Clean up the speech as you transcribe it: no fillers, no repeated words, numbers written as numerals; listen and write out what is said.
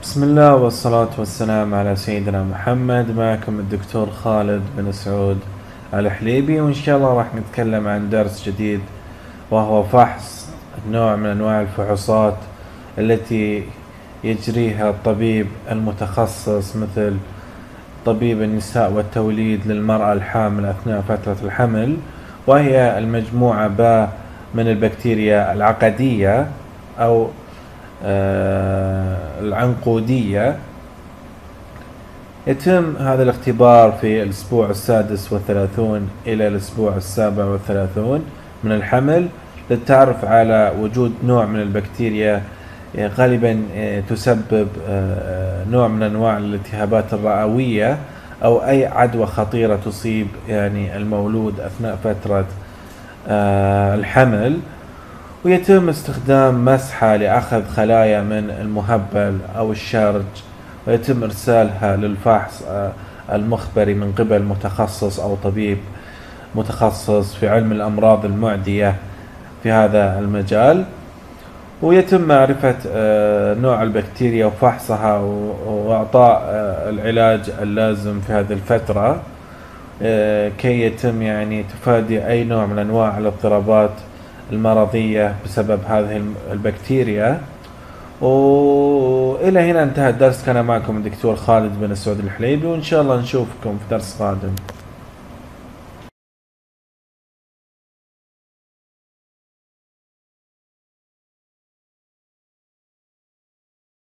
بسم الله والصلاة والسلام على سيدنا محمد. معكم الدكتور خالد بن سعود الحليبي، وإن شاء الله راح نتكلم عن درس جديد وهو فحص نوع من أنواع الفحوصات التي يجريها الطبيب المتخصص، مثل طبيب النساء والتوليد للمرأة الحامل أثناء فترة الحمل، وهي المجموعة ب من البكتيريا العقدية أو العنقودية. يتم هذا الاختبار في الأسبوع 36 إلى الأسبوع 37 من الحمل للتعرف على وجود نوع من البكتيريا غالبا تسبب نوع من أنواع الالتهابات الرئوية أو أي عدوى خطيرة تصيب المولود أثناء فترة الحمل. ويتم استخدام مسحة لأخذ خلايا من المهبل أو الشرج، ويتم إرسالها للفحص المخبري من قبل متخصص أو طبيب متخصص في علم الأمراض المعدية في هذا المجال، ويتم معرفة نوع البكتيريا وفحصها وإعطاء العلاج اللازم في هذه الفترة كي يتم تفادي أي نوع من أنواع الاضطرابات المرضية بسبب هذه البكتيريا. وإلى هنا انتهى الدرس. كان معكم الدكتور خالد بن سعود الحليبي، وإن شاء الله نشوفكم في درس قادم.